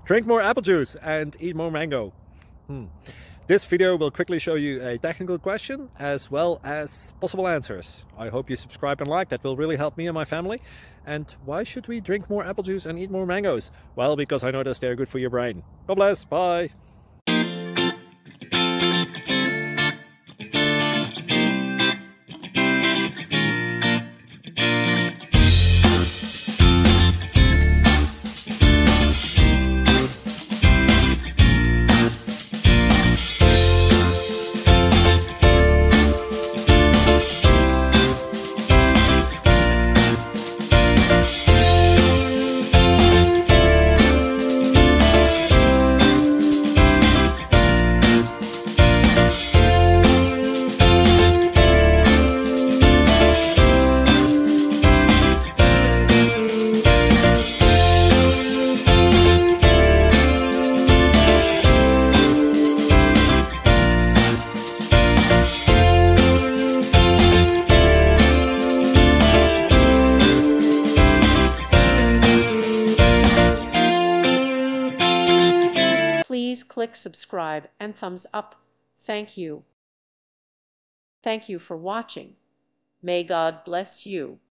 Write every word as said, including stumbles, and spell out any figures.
Drink more apple juice and eat more mango. Hmm. This video will quickly show you a technical question as well as possible answers. I hope you subscribe and like, that will really help me and my family. And why should we drink more apple juice and eat more mangoes? Well, because I noticed they're good for your brain. God bless, bye. Please click subscribe and thumbs up. Thank you. Thank you for watching. May God bless you.